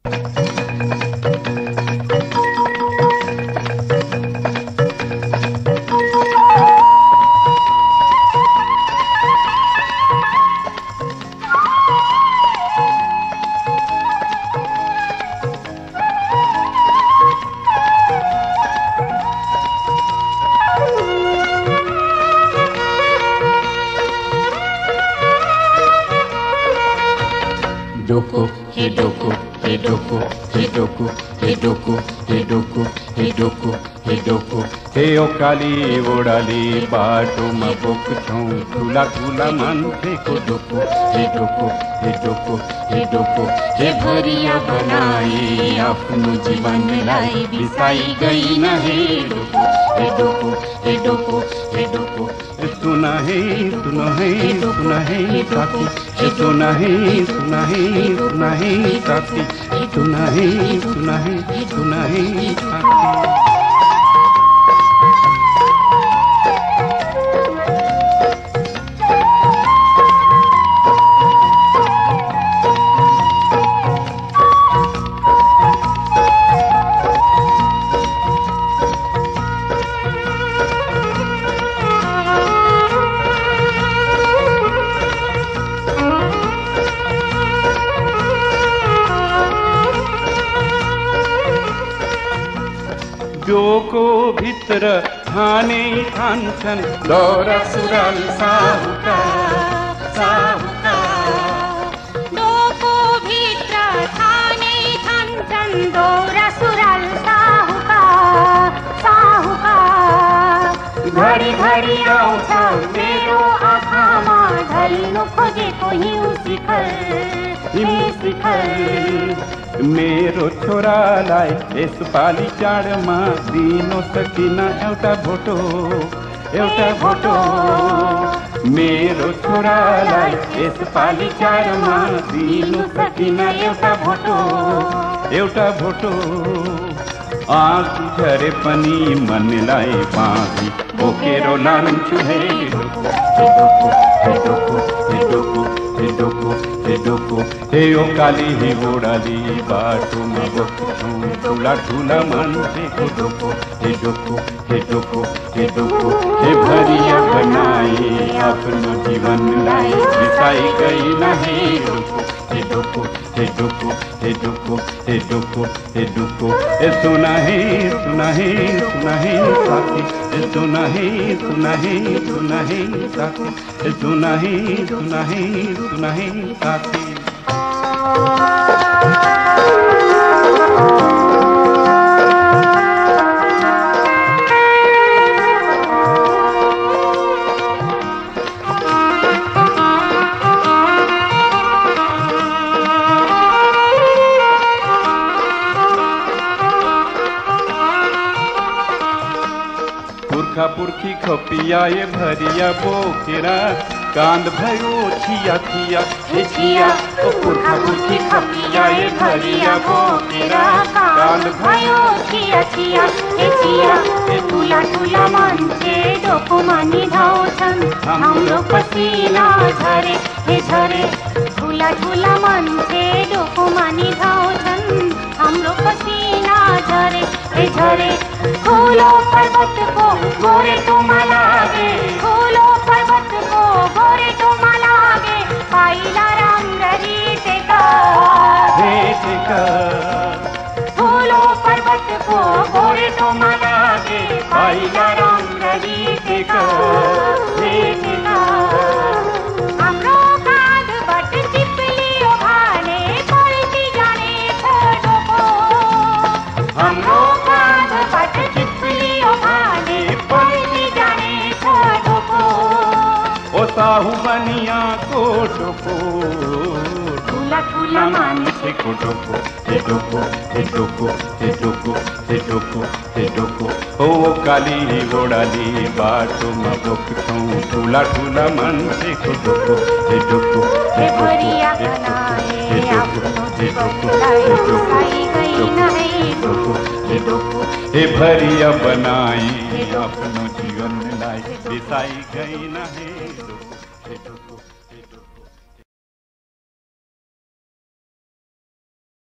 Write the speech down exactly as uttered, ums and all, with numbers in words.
Doko, he doko, he doko, he doko, he doko, he doko, he doko, he doko. He o kali vodali bato mabok chau tula tula man he ko doko, he doko, he doko, he doko. He bhariya banai apno जीवन लाई बिसाई गई ना हे doko, he doko, he doko, he doko. सुना है सुना है सुना है साथी, सुना है सुना है सुना है साथी, सुना है सुना है सुना है साथी। जोको भित्र थाने थान्छन् दौरा सुराल साहुका साहुका। जोको भित्र थाने थान्छन् दौरा सुराल साहुका साहुका। घडी घडी आउँछ मेरो आँखामा ढल्नु खोजेको हिउँ शिखर हिउँ शिखर। मेरो छोरालाई यसपालि चाडमा दिनु सकिन एउटा भोटो एउटा भोटो। मेरो छोरालाई यसपालि चाडमा दिनु सकिन एउटा भोटो एउटा भोटो। आँसु झरे पनि मनलाई बाँधी बोकेर लान्छु हे डोको हे डोको हे डोको हे डोको हे डोको। हे ओ काली हे ओडाली बाटोमा बस्छौँ ठुला ठुला मान्छेको डोको हे डोको हे डोको हे डोको। हे भरिया बनाए आफ्नो जीवनलाई बिसाई गई ना हे डोको हे डोको हे डोको हे डोको हे डोको हे डोको। ए सुना है सुना है सुना है साथी, ए सुना है सुना है सुना है साथी, ए सुना है सुना है सुना है साथी। पुर्खा पुर्खी खपियाए भरिया बोकेरा कांद भयो छिया छिया हे छिया। ओ पुर्खा पुर्खी खपियाए भरिया बोकेरा कांद भयो छिया छिया हे छिया। ठुला ठुला मान्छे डोकोमा निधाउँछन् हाम्रो पसिना झरे हे झरे। ठुला ठुला मान्छे डोकोमा निधाउँछन् हाम्रो पसिना झरे हे झरे। ठुलो पर्वतको गोरेटोमा लागे ठुलो पर्वतको गोरेटोमा लागे पाइला राम्ररी टेका हे टेका। ठुलो पर्वतको गोरेटोमा लागे पाइला राम्ररी टेका हे टेका। हाम्रो काँधबाट चिप्लियो भने पल्टी जानेछ डोको। हाम्रो काँधबाट चिप्लियो भने पल्टी जानेछ डोको। ओ साहु बनियाको डोको ठुला ठुला मान्छेको डोको हे डोको हे डोको हे डोको हे डोको हे डोको। ओ काली ओडाली बाटोमा बोक्छौँ ठुला ठुला मान्छेको डोको हे डोको हे डोको हे डोको हे डोको हे डोको हे डोको। हे भरिया बनाई आफ्नो जीवनलाई बिसाई गई ना हे डोको।